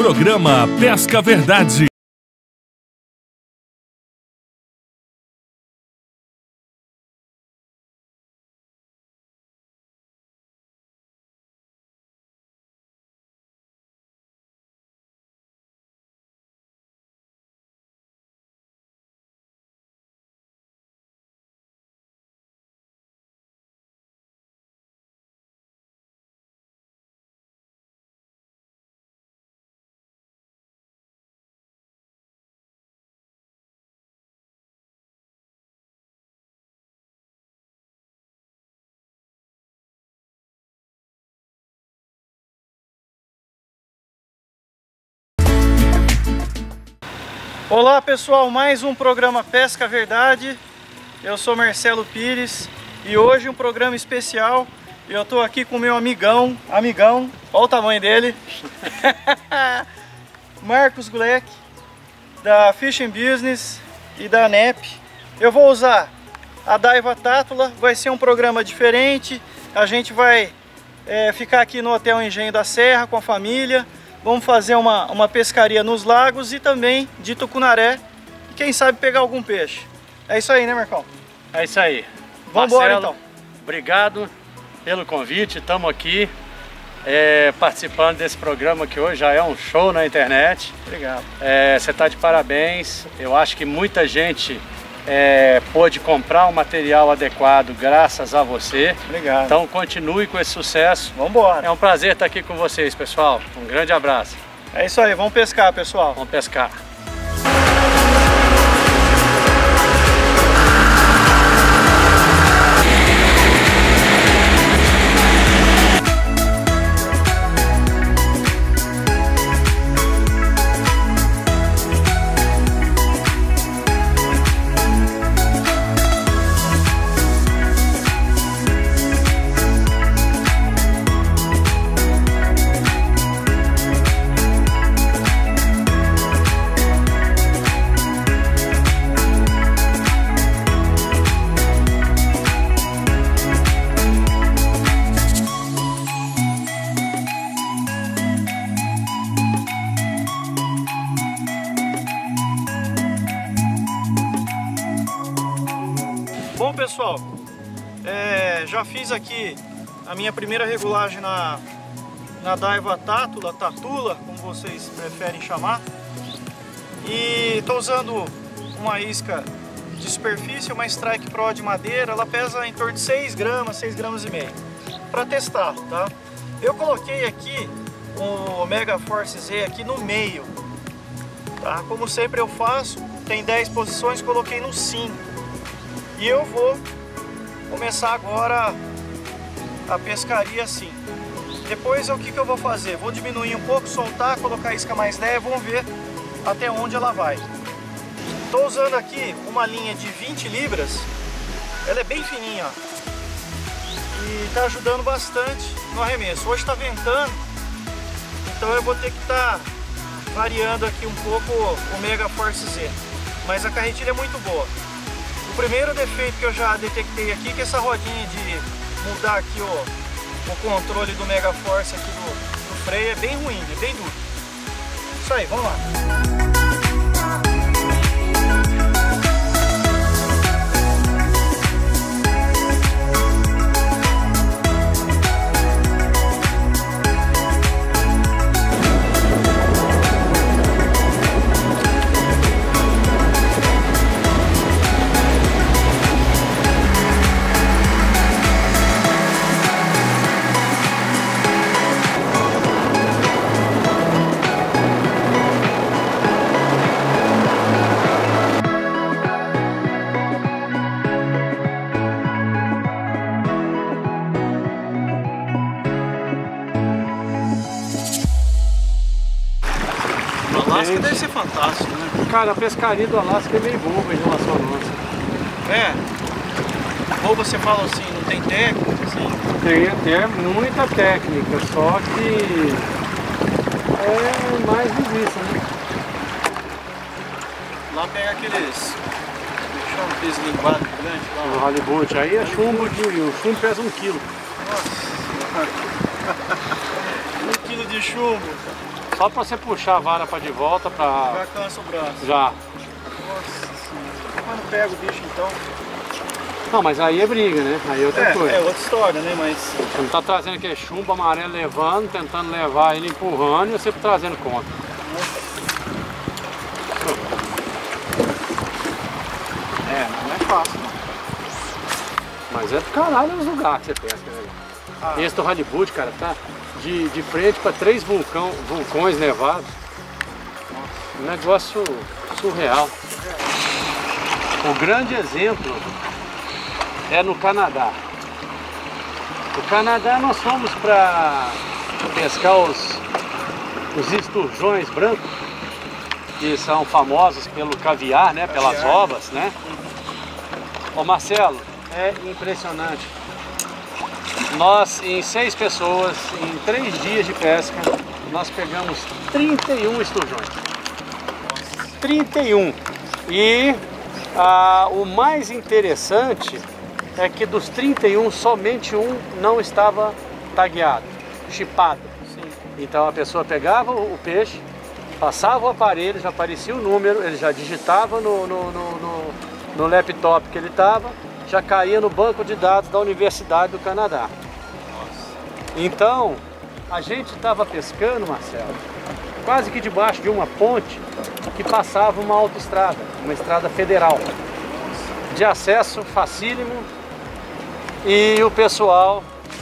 Programa Pesca Verdade. Olá pessoal, mais um programa Pesca Verdade. Eu sou Marcelo Pires e hoje um programa especial. Eu estou aqui com o meu amigão, olha o tamanho dele, Marcos Gleck, da Fishing Business e da NEP. Eu vou usar a Daiwa Tátula, vai ser um programa diferente. A gente vai ficar aqui no Hotel Engenho da Serra com a família. Vamos fazer uma pescaria nos lagos e também de tucunaré. E quem sabe pegar algum peixe. É isso aí, né, Marcão? É isso aí. Vamos embora então. Obrigado pelo convite. Estamos aqui participando desse programa que hoje já é um show na internet. Obrigado. Você está de parabéns. Eu acho que muita gente pôde comprar um material adequado graças a você. Obrigado. Então continue com esse sucesso. Vamos embora. É um prazer estar aqui com vocês, pessoal. Um grande abraço. É isso aí, vamos pescar, pessoal. Vamos pescar. Bom pessoal, já fiz aqui a minha primeira regulagem na Daiwa Tátula, como vocês preferem chamar. E estou usando uma isca de superfície, uma Strike Pro de madeira. Ela pesa em torno de 6 gramas, 6 gramas e meio, para testar, tá? Eu coloquei aqui o Omega Force Z aqui no meio, tá? Como sempre eu faço, tem 10 posições, coloquei no 5. E eu vou começar agora a pescaria assim. Depois o que eu vou fazer? Vou diminuir um pouco, soltar, colocar a isca mais leve, vamos ver até onde ela vai. Estou usando aqui uma linha de 20 libras, ela é bem fininha, ó, e está ajudando bastante no arremesso. Hoje está ventando, então eu vou ter que estar variando aqui um pouco o Omega Force Z, mas a carretilha é muito boa. O primeiro defeito que eu já detectei aqui é que essa rodinha de mudar aqui o controle do Mega Force aqui do freio é bem ruim, é bem duro. Isso aí, vamos lá. Alasca deve ser fantástico, né? Cara, a pescaria do Alasca é meio boba em relação à nossa. Ou você fala assim, não tem técnica, assim? Tem muita técnica, só que é mais difícil, né? Lá pega aqueles linguados grandes lá. O halibut, aí é chumbo, o chumbo pesa 1 quilo. Nossa. 1 quilo de chumbo. Só pra você puxar a vara pra de volta pra... Já cansa o braço. Já. Nossa senhora. Quando pega o bicho então... Não, mas aí é briga, né? Aí é outra coisa. É outra história, né? Mas... Você não tá trazendo aquele chumbo amarelo levando, tentando levar ele empurrando e você trazendo conta. Não é fácil, não. Mas é do caralho os lugares que você pesca, né? Esse do Hollywood, cara, tá de frente para 3 vulcões nevados. Um negócio surreal. O grande exemplo é no Canadá. No Canadá nós fomos para pescar os esturjões brancos, que são famosos pelo caviar, né? Pelas ovas, né? Ô Marcelo, é impressionante. Nós, em 6 pessoas, em 3 dias de pesca, nós pegamos 31 esturjões. 31. E o mais interessante é que dos 31, somente um não estava tagueado, chipado. Sim. Então a pessoa pegava o peixe, passava o aparelho, já aparecia o número, ele já digitava no laptop que ele estava, já caía no banco de dados da Universidade do Canadá. Então, a gente estava pescando, Marcelo, quase que debaixo de uma ponte que passava uma autoestrada, uma estrada federal, de acesso facílimo, e o pessoal,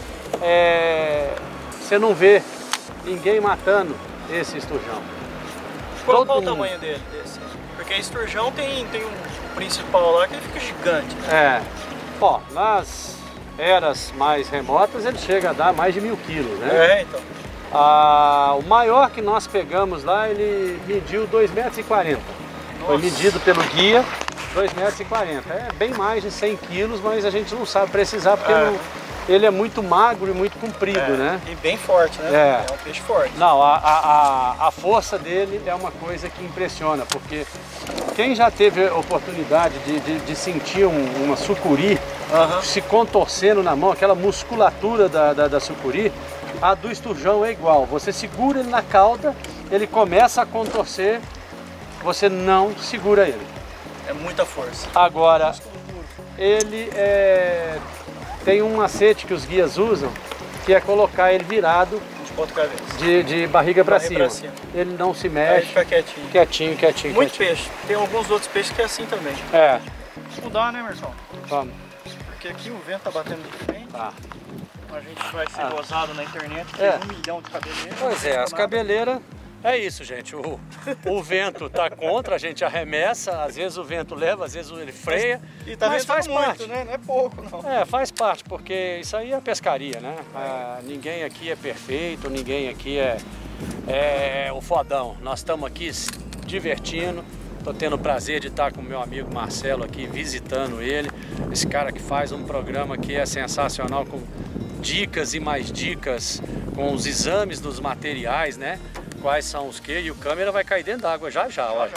você não vê ninguém matando esse esturjão. Qual o tamanho dele, desse? Porque esturjão tem um principal lá que ele fica gigante. Ó, nas eras mais remotas ele chega a dar mais de 1000 quilos, né? Então. O maior que nós pegamos lá, ele mediu 2,40 m. Foi medido pelo guia, 2,40 m. É bem mais de 100 quilos, mas a gente não sabe precisar porque ele é muito magro e muito comprido, né? E bem forte, né? É um peixe forte. Não, a força dele é uma coisa que impressiona, porque quem já teve a oportunidade de sentir uma sucuri se contorcendo na mão, aquela musculatura da sucuri, a do esturjão é igual. Você segura ele na cauda, ele começa a contorcer, você não segura ele. É muita força. Agora, ele tem um macete que os guias usam, que é colocar ele virado de ponta cabeça, de barriga para cima. Ele não se mexe. Aí ele fica quietinho. Quietinho. Muito peixe. Tem alguns outros peixes que é assim também. Vamos mudar, né, Emerson? Vamos. Porque aqui o vento tá batendo de frente. Tá. A gente vai ser gozado na internet, tem 1 milhão de cabeleiras. Pois é, as cabeleiras... É isso, gente, o vento tá contra, a gente arremessa, às vezes o vento leva, às vezes ele freia, e tá mas faz muito, parte. Né? Não é pouco, não. Faz parte, porque isso aí é pescaria, né? Ninguém aqui é perfeito, ninguém aqui é o fodão. Nós estamos aqui divertindo, tô tendo o prazer de estar com o meu amigo Marcelo aqui, visitando ele, esse cara que faz um programa que é sensacional, com dicas e mais dicas, com os exames dos materiais, né? Quais são os que, e o câmera vai cair dentro d'água já, olha.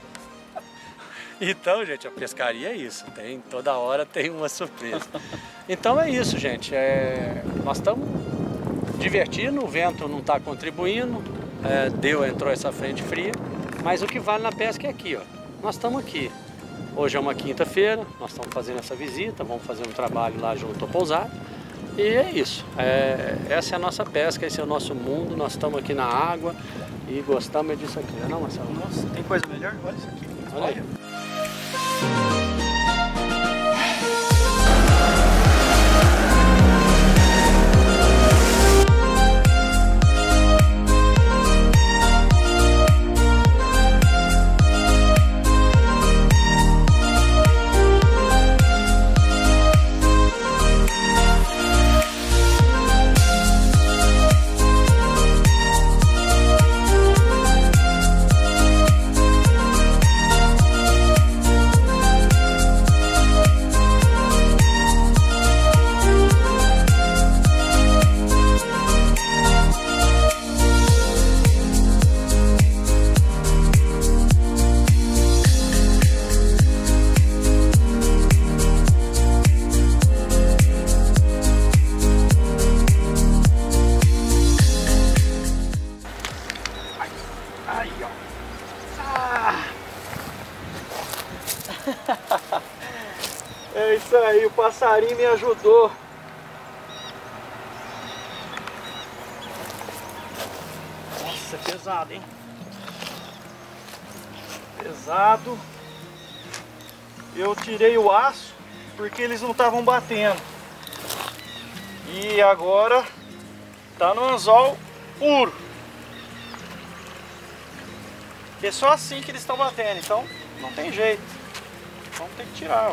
Então, gente, a pescaria é isso, toda hora tem uma surpresa. Então é isso, gente, nós estamos divertindo, o vento não está contribuindo, entrou essa frente fria, mas o que vale na pesca é aqui, ó. Nós estamos aqui. Hoje é uma quinta-feira, nós estamos fazendo essa visita, vamos fazer um trabalho lá junto ao pousado. E é isso, essa é a nossa pesca, esse é o nosso mundo, nós estamos aqui na água e gostamos disso aqui, não, Marcelo? Nossa, tem coisa melhor? Olha isso aqui. Olha aí. Aí, ó. Ah. É isso aí, o passarinho me ajudou. Nossa, é pesado, hein? Pesado. Eu tirei o aço porque eles não estavam batendo. E agora tá no anzol puro. É só assim que eles estão batendo, então não tem jeito. Vamos ter que tirar, ó.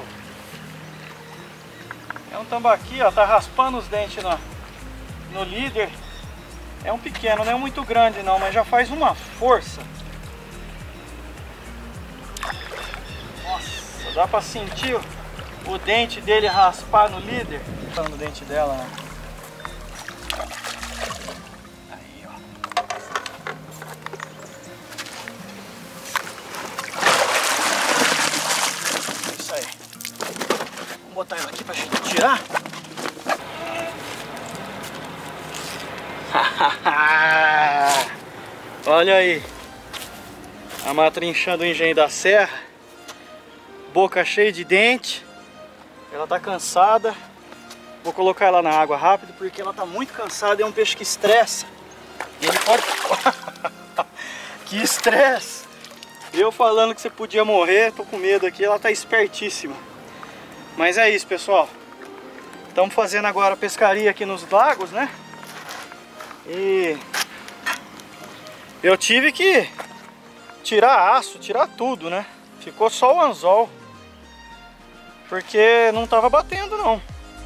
É um tambaqui, ó, tá raspando os dentes no líder. É um pequeno, não é muito grande não, mas já faz uma força. Nossa, dá pra sentir o dente dele raspar no líder. Tá no dente dela, né? Aí, ó. Isso aí. Vamos botar ela aqui pra gente tirar. Olha aí. A matrinchã do Engenho da Serra. Boca cheia de dente. Ela tá cansada. Vou colocar ela na água rápido porque ela tá muito cansada. É um peixe que estressa. Ele pode... Que estresse! Eu falando que você podia morrer, tô com medo aqui. Ela tá espertíssima. Mas é isso, pessoal. Estamos fazendo agora a pescaria aqui nos lagos, né? E eu tive que tirar aço, tirar tudo, né? Ficou só o anzol. Porque não tava batendo, não.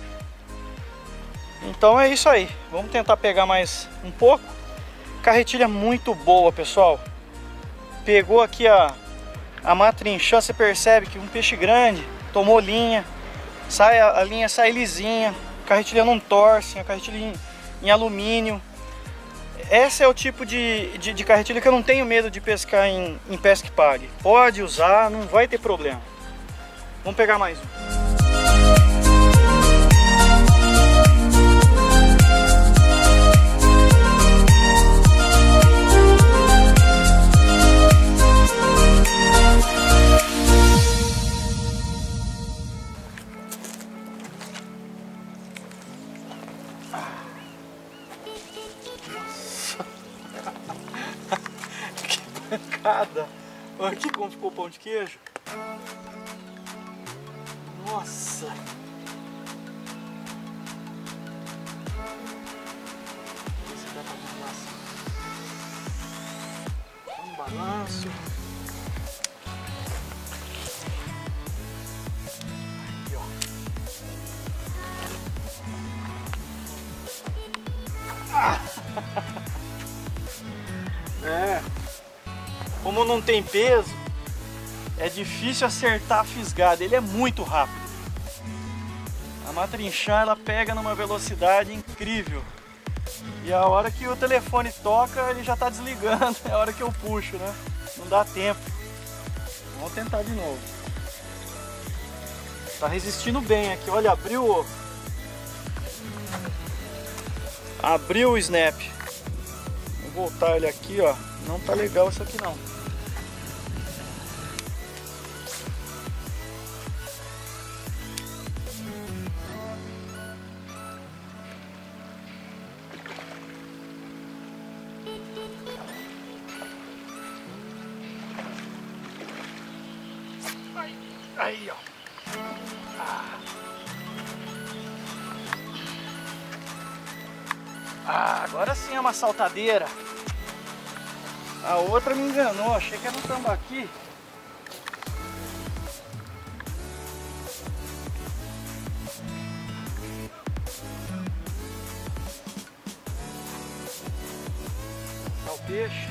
Então é isso aí. Vamos tentar pegar mais um pouco. Carretilha muito boa, pessoal. Pegou aqui a matrinchã, você percebe que um peixe grande tomou linha. A linha sai lisinha. Carretilha não torce, a carretilha em alumínio. Esse é o tipo de carretilha que eu não tenho medo de pescar em pesca e pague. Pode usar, não vai ter problema. Vamos pegar mais um. Olha aqui como ficou o pão de queijo. Nossa! Esse dá pra balançar. Um balanço. Aqui, ó. Ah! É. Como não tem peso, é difícil acertar a fisgada. Ele é muito rápido. A matrinchã, ela pega numa velocidade incrível. E a hora que o telefone toca, ele já está desligando. É a hora que eu puxo, né? Não dá tempo. Vamos tentar de novo. Tá resistindo bem aqui. Olha, abriu o snap. Vou voltar ele aqui, ó. Não tá legal isso aqui não. Aí, ó. Agora sim é uma saltadeira. A outra me enganou, achei que era um tambaqui. Olha o peixe.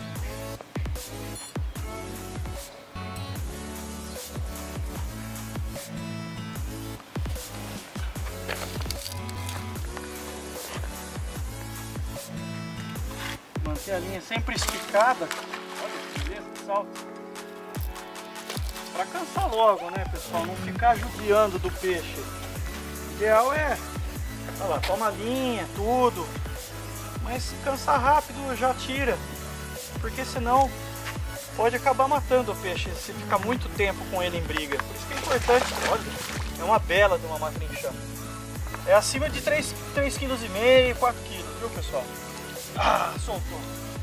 Manter a linha sempre esticada. Olha que beleza, que salto. Pra cansar logo, né, pessoal? Não ficar judiando do peixe. O ideal é, olha lá, toma a linha, tudo. Mas cansar rápido já tira. Porque senão pode acabar matando o peixe se ficar muito tempo com ele em briga. Por isso que é importante, olha, é uma bela de uma matrinchã. É acima de 3,5 kg, 4 kg, viu pessoal? Ah, soltou.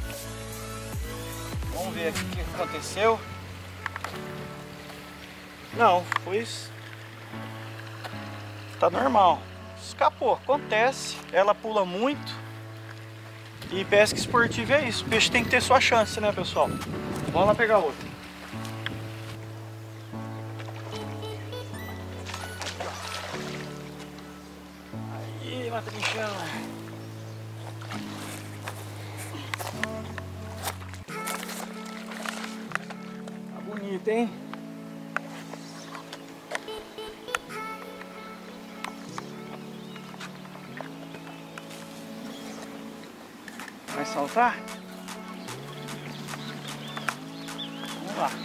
Vamos ver aqui o que aconteceu. Não, pois tá normal. Escapou, acontece. Ela pula muito. E pesca esportiva é isso. O peixe tem que ter sua chance, né, pessoal? Vamos lá pegar outra. Aí, matrinchão. Tá bonito, hein? Vai saltar? Vamos lá.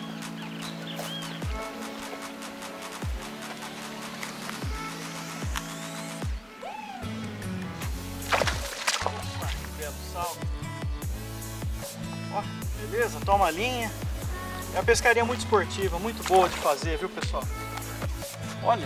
Opa, que belo salto. Ó, beleza, toma a linha. É uma pescaria muito esportiva, muito boa de fazer, viu pessoal? Olha.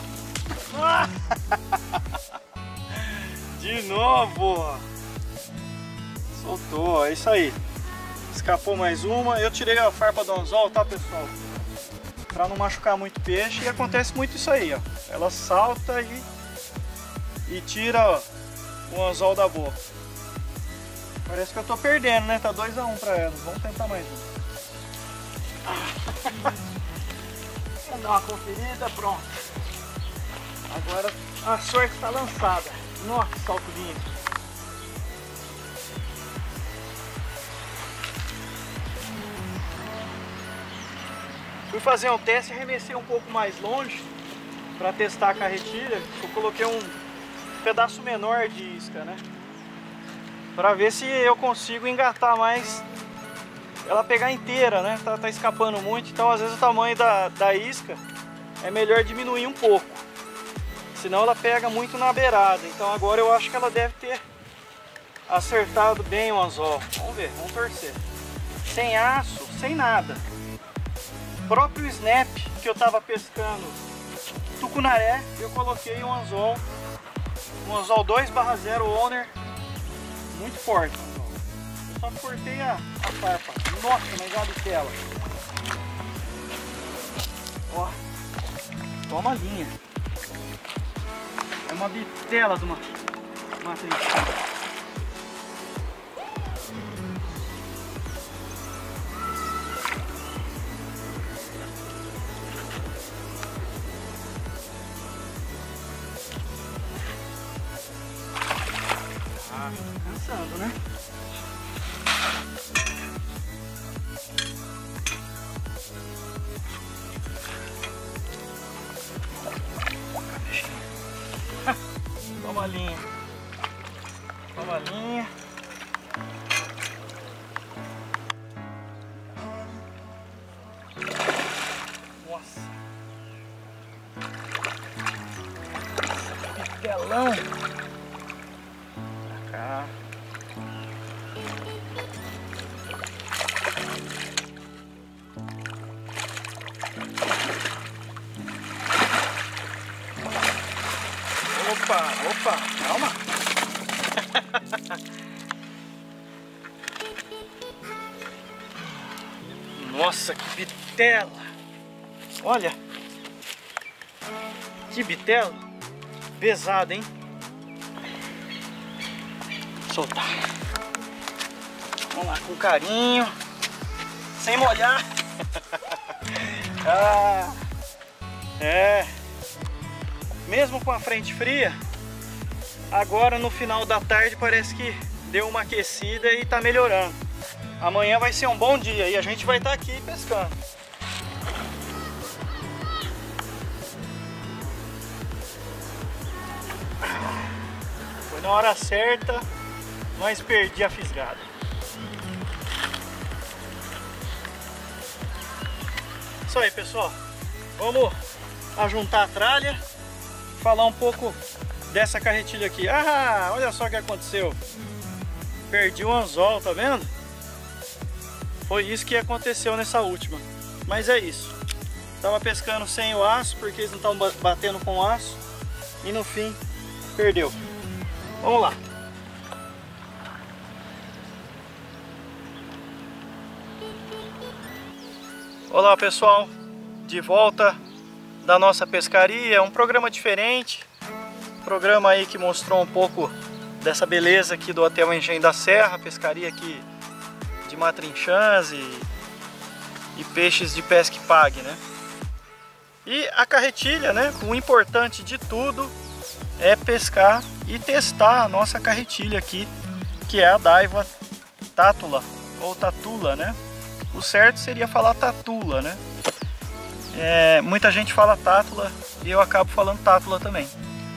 De novo. Soltou, é isso aí. Escapou mais uma. Eu tirei a farpa do anzol, tá pessoal? Pra não machucar muito peixe. E acontece muito isso aí, ó. Ela salta e tira, ó, o anzol da boca. Parece que eu tô perdendo, né? Tá 2 a 1 pra ela. Vamos tentar mais um. Vamos dar uma conferida, pronto. Agora a sorte tá lançada. Nossa, que salto lindo. Fui fazer um teste e arremessei um pouco mais longe para testar a carretilha. Eu coloquei um pedaço menor de isca, né? Para ver se eu consigo engatar mais, ela pegar inteira, né? Tá escapando muito, então às vezes o tamanho da isca é melhor diminuir um pouco. Senão ela pega muito na beirada. Então agora eu acho que ela deve ter acertado bem o anzol. Vamos ver, vamos torcer. Sem aço, sem nada. O próprio snap que eu tava pescando tucunaré, eu coloquei um anzol 2/0 Owner, muito forte. Eu só cortei a farpa. Nossa, mas olha a tela. Ó, toma a linha. É uma bitela de uma matrinchã. Cansando, né? Toma a linha. Toma a linha. Nossa. Que telão. Cá. Opa, calma. Nossa, que bitela. Olha. Que bitela. Pesada, hein? Soltar. Vamos lá, com carinho, sem molhar. Ah, é. Mesmo com a frente fria, agora no final da tarde parece que deu uma aquecida e tá melhorando. Amanhã vai ser um bom dia e a gente vai estar aqui pescando. Foi na hora certa, mas perdi a fisgada. Isso aí, pessoal. Vamos ajuntar a tralha, falar um pouco dessa carretilha aqui. Ah, olha só o que aconteceu. Perdi o anzol, tá vendo? Foi isso que aconteceu nessa última. Mas é isso. Tava pescando sem o aço, porque eles não estavam batendo com o aço. E no fim, perdeu. Vamos lá. Olá pessoal, de volta da nossa pescaria. Um programa diferente. Programa aí que mostrou um pouco dessa beleza aqui do Hotel Engenho da Serra. Pescaria aqui de matrinchãs e peixes de pesca e pague, né? E a carretilha, né? O importante de tudo é pescar e testar a nossa carretilha aqui, que é a Daiwa Tatula, ou Tatula, né? O certo seria falar Tatula, né? Muita gente fala Tatula e eu acabo falando Tatula também.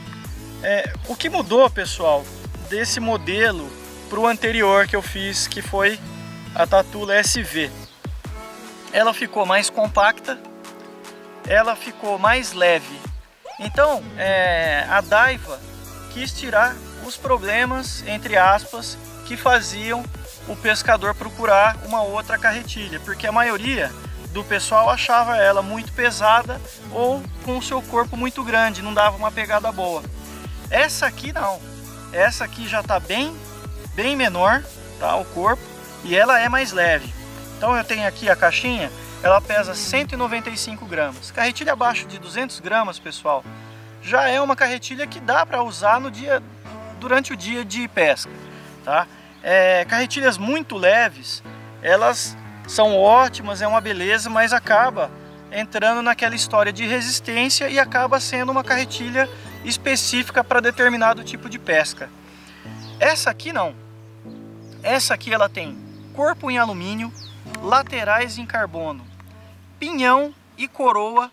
O que mudou, pessoal, desse modelo para o anterior que eu fiz, que foi a Tatula SV? Ela ficou mais compacta, ela ficou mais leve. Então, a Daiwa quis tirar os problemas, entre aspas, que faziam o pescador procurar uma outra carretilha, porque a maioria do pessoal achava ela muito pesada ou com o seu corpo muito grande, não dava uma pegada boa. Essa aqui não, essa aqui já está bem menor, tá, o corpo, e ela é mais leve. Então eu tenho aqui a caixinha, ela pesa 195 gramas. Carretilha abaixo de 200 gramas, pessoal, já é uma carretilha que dá para usar durante o dia de pesca, tá? Carretilhas muito leves, elas são ótimas, é uma beleza, mas acaba entrando naquela história de resistência e acaba sendo uma carretilha específica para determinado tipo de pesca. Essa aqui não. Essa aqui ela tem corpo em alumínio, laterais em carbono, pinhão e coroa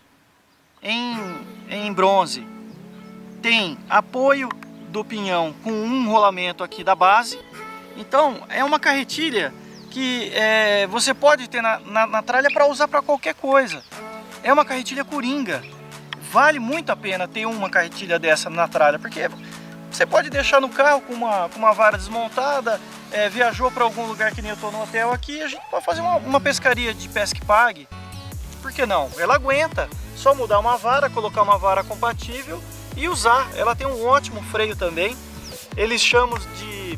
em bronze. Tem apoio do pinhão com um rolamento aqui da base. Então é uma carretilha que você pode ter na tralha para usar para qualquer coisa. É uma carretilha coringa. Vale muito a pena ter uma carretilha dessa na tralha, porque você pode deixar no carro com uma vara desmontada, viajou para algum lugar que nem eu estou no hotel aqui, a gente pode fazer uma pescaria de pesca e pague. Por que não? Ela aguenta, só mudar uma vara, colocar uma vara compatível e usar. Ela tem um ótimo freio também, eles chamam de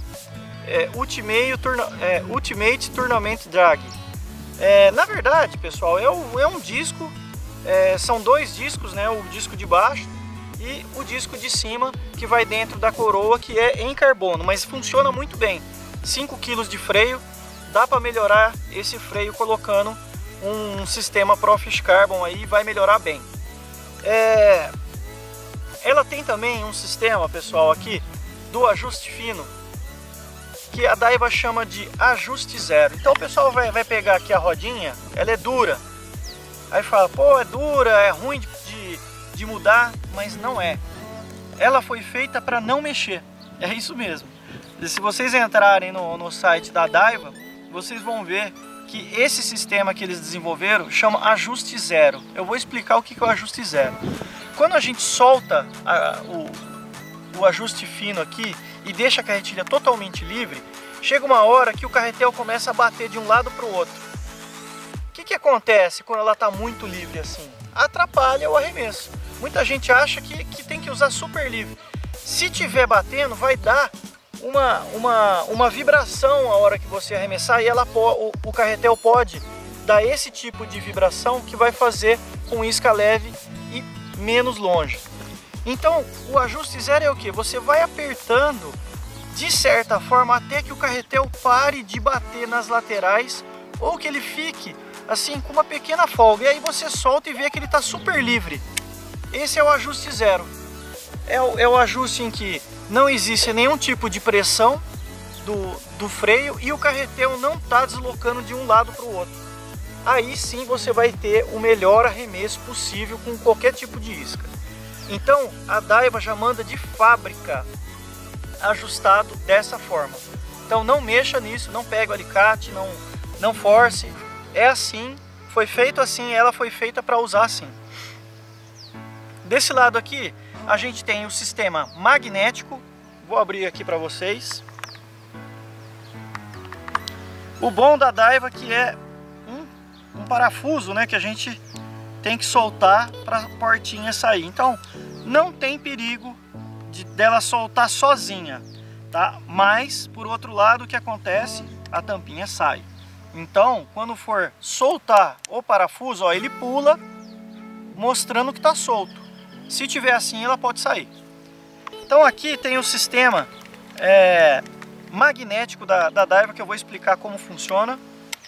Ultimate Tournament Drag. Na verdade, pessoal, é um disco, são dois discos, né? O disco de baixo e o disco de cima, que vai dentro da coroa, que é em carbono, mas funciona muito bem. 5 kg de freio, dá para melhorar esse freio colocando um sistema Profish Carbon aí, vai melhorar bem. Ela tem também um sistema, pessoal, aqui do ajuste fino, que a Daiwa chama de ajuste zero. Então o pessoal vai pegar aqui a rodinha, ela é dura, aí fala, pô, é dura, é ruim de mudar, mas não é. Ela foi feita para não mexer, é isso mesmo. E se vocês entrarem no site da Daiwa, vocês vão ver que esse sistema que eles desenvolveram chama ajuste zero. Eu vou explicar o que é o ajuste zero. Quando a gente solta o ajuste fino aqui e deixa a carretilha totalmente livre, chega uma hora que o carretel começa a bater de um lado para o outro. O que acontece quando ela está muito livre assim? Atrapalha o arremesso. Muita gente acha que tem que usar super livre. Se tiver batendo, vai dar uma vibração a hora que você arremessar, e o carretel pode dar esse tipo de vibração que vai fazer com isca leve e menos longe. Então o ajuste zero é o que? Você vai apertando de certa forma até que o carretel pare de bater nas laterais, ou que ele fique assim com uma pequena folga, e aí você solta e vê que ele está super livre. Esse é o ajuste zero. É o ajuste em que não existe nenhum tipo de pressão do freio e o carretel não está deslocando de um lado para o outro. Aí sim você vai ter o melhor arremesso possível com qualquer tipo de isca. Então a Daiwa já manda de fábrica ajustado dessa forma. Então não mexa nisso, não pega o alicate, não force. É assim, foi feito assim, ela foi feita para usar assim. Desse lado aqui a gente tem o sistema magnético. Vou abrir aqui para vocês. O bom da Daiwa que um parafuso, né, que a gente tem que soltar para a portinha sair. Então não tem perigo dela soltar sozinha, tá? Mas por outro lado, o que acontece? A tampinha sai. Então quando for soltar o parafuso, ó, ele pula mostrando que está solto. Se tiver assim, ela pode sair. Então aqui tem o sistema magnético da Daiwa, que eu vou explicar como funciona.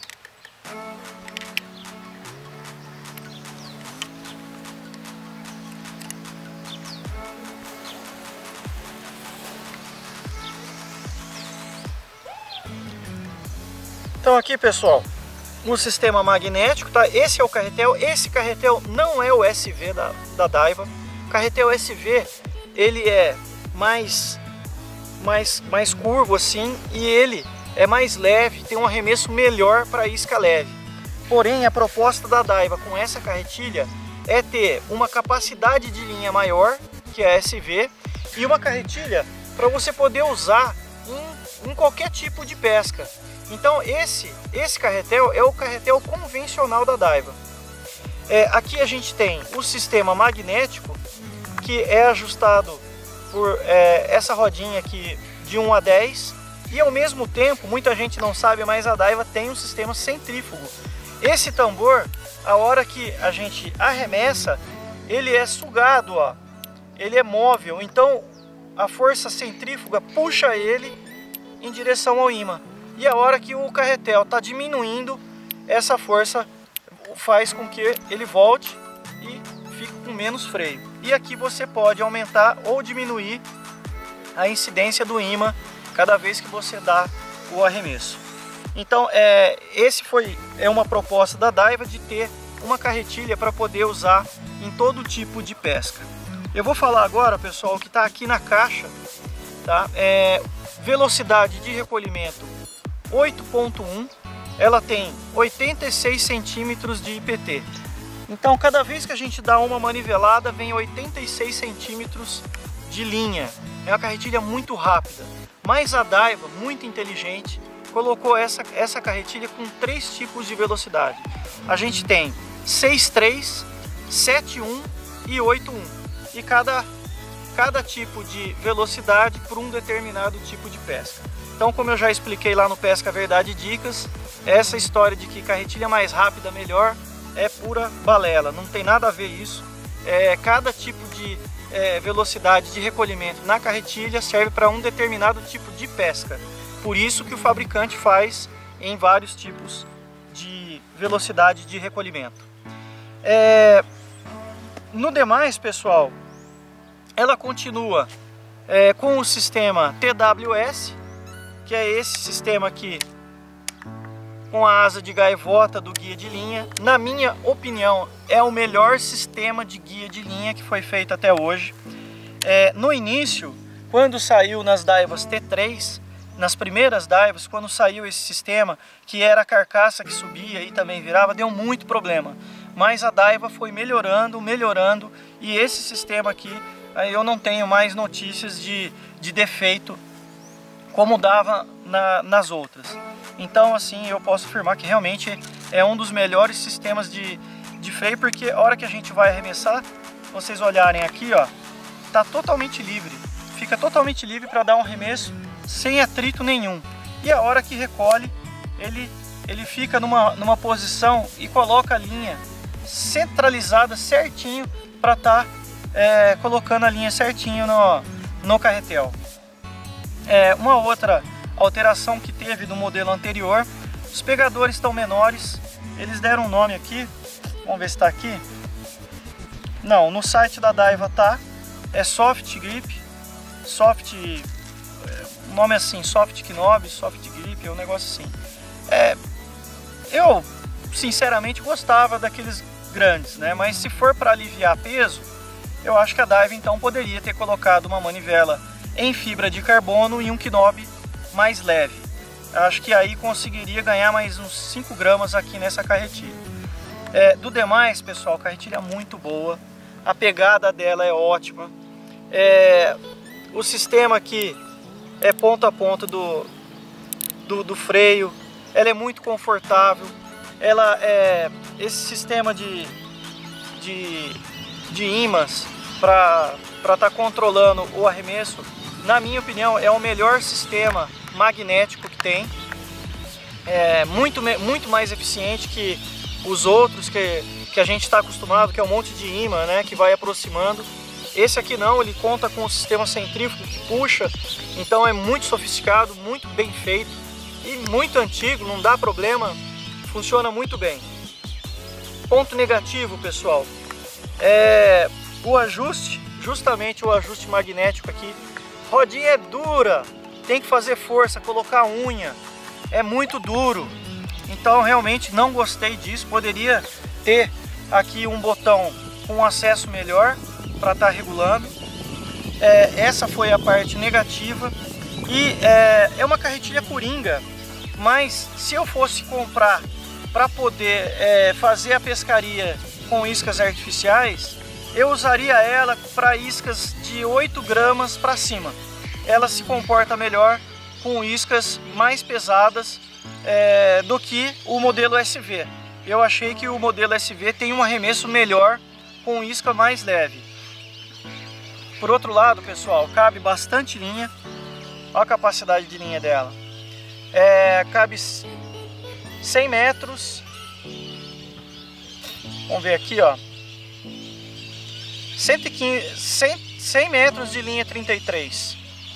Então aqui, pessoal, no sistema magnético, tá? Esse é o carretel. Esse carretel não é o SV da Daiwa. O carretel SV, ele é mais curvo assim, e ele é mais leve, tem um arremesso melhor para isca leve. Porém, a proposta da Daiwa com essa carretilha é ter uma capacidade de linha maior, que é a SV, e uma carretilha para você poder usar em qualquer tipo de pesca. Então esse carretel é o carretel convencional da Daiwa. Aqui a gente tem o sistema magnético, que é ajustado por essa rodinha aqui de 1 a 10, e ao mesmo tempo, muita gente não sabe, mas a Daiwa tem um sistema centrífugo. Esse tambor, a hora que a gente arremessa, ele é sugado, ó, ele é móvel, então a força centrífuga puxa ele em direção ao ímã. E a hora que o carretel está diminuindo, essa força faz com que ele volte e fique com menos freio. E aqui você pode aumentar ou diminuir a incidência do ímã cada vez que você dá o arremesso. Então é uma proposta da Daiwa de ter uma carretilha para poder usar em todo tipo de pesca. Eu vou falar agora, pessoal, o que está aqui na caixa, tá? Velocidade de recolhimento 8.1, ela tem 86 centímetros de IPT. Então cada vez que a gente dá uma manivelada, vem 86 centímetros de linha. É uma carretilha muito rápida, mas a Daiwa, muito inteligente, colocou essa carretilha com 3 tipos de velocidade. A gente tem 6.3, 7.1 e 8.1, e cada tipo de velocidade para um determinado tipo de pesca. Então, como eu já expliquei lá no Pesca Verdade Dicas, essa história de que carretilha mais rápida melhor é pura balela, não tem nada a ver isso. Cada tipo de velocidade de recolhimento na carretilha serve para um determinado tipo de pesca. Por isso que o fabricante faz em vários tipos de velocidade de recolhimento. No demais, pessoal, ela continua com o sistema TWS, que é esse sistema aqui com a asa de gaivota do guia de linha. Na minha opinião, é o melhor sistema de guia de linha que foi feito até hoje. No início, quando saiu nas Daiwas T3, nas primeiras Daiwas, quando saiu esse sistema, que era a carcaça que subia e também virava, deu muito problema. Mas a Daiwa foi melhorando, e esse sistema aqui, eu não tenho mais notícias de defeito como dava nas outras. Então assim, eu posso afirmar que realmente é um dos melhores sistemas de freio, porque a hora que a gente vai arremessar, vocês olharem aqui, ó, tá totalmente livre, fica totalmente livre para dar um arremesso sem atrito nenhum. E a hora que recolhe, ele fica numa posição e coloca a linha centralizada certinho para estar colocando a linha certinho no carretel. Uma outra alteração que teve do modelo anterior, os pegadores estão menores, eles deram um nome aqui, vamos ver se está aqui. Não, no site da Daiwa tá, é Soft Grip, o nome é assim, Soft Knob, Soft Grip, é um negócio assim. Eu sinceramente gostava daqueles grandes, né? Mas se for para aliviar peso, eu acho que a Daiwa então poderia ter colocado uma manivela em fibra de carbono e um knob mais leve. Acho que aí conseguiria ganhar mais uns 5 gramas aqui nessa carretilha. Do demais, pessoal, a carretilha é muito boa, a pegada dela é ótima, o sistema aqui é ponto a ponto do freio, ela é muito confortável. esse sistema de ímãs para estar controlando o arremesso, na minha opinião, é o melhor sistema magnético que tem. É muito mais eficiente que os outros que a gente está acostumado, que é um monte de imã, né, que vai aproximando. Esse aqui não, ele conta com um sistema centrífugo que puxa, então é muito sofisticado, muito bem feito e muito antigo, não dá problema, funciona muito bem. Ponto negativo, pessoal, é o ajuste, justamente o ajuste magnético aqui. Rodinha é dura, tem que fazer força, colocar unha, é muito duro. Então realmente não gostei disso, poderia ter aqui um botão com acesso melhor para estar regulando. Essa foi a parte negativa. E é uma carretilha coringa, mas se eu fosse comprar para poder fazer a pescaria com iscas artificiais, eu usaria ela para iscas de 8 gramas para cima. Ela se comporta melhor com iscas mais pesadas do que o modelo SV. Eu achei que o modelo SV tem um arremesso melhor com isca mais leve. Por outro lado, pessoal, cabe bastante linha. Olha a capacidade de linha dela. Cabe 100 metros. Vamos ver aqui, ó. 100 metros de linha 33.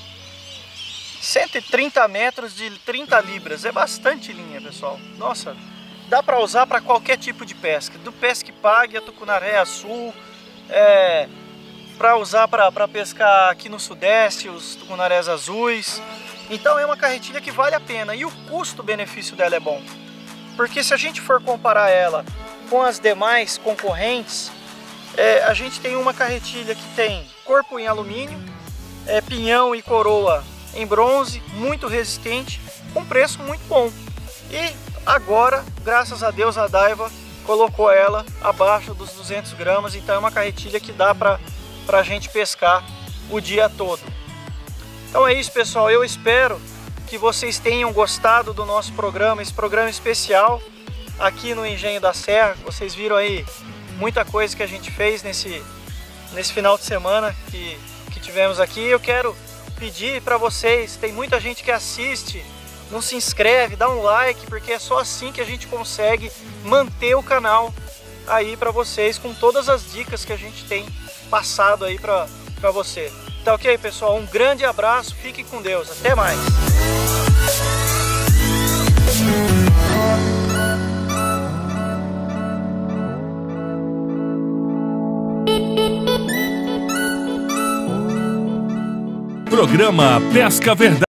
130 metros de 30 libras. É bastante linha, pessoal. Nossa, dá para usar para qualquer tipo de pesca. Do pesque-pague a tucunaré azul. Para usar para pescar aqui no sudeste, os tucunarés azuis. Então é uma carretilha que vale a pena. E o custo-benefício dela é bom. Porque se a gente for comparar ela com as demais concorrentes, a gente tem uma carretilha que tem corpo em alumínio, pinhão e coroa em bronze, muito resistente, com preço muito bom. E agora, graças a Deus, a Daiwa colocou ela abaixo dos 200 gramas, então é uma carretilha que dá para a gente pescar o dia todo. Então é isso, pessoal, eu espero que vocês tenham gostado do nosso programa, esse programa especial aqui no Engenho da Serra. Vocês viram aí muita coisa que a gente fez nesse final de semana que tivemos aqui. Eu quero pedir para vocês, tem muita gente que assiste, não se inscreve, dá um like, porque é só assim que a gente consegue manter o canal aí para vocês, com todas as dicas que a gente tem passado aí para você. Tá ok, pessoal? Um grande abraço, fiquem com Deus, até mais! Programa Pesca Verdade.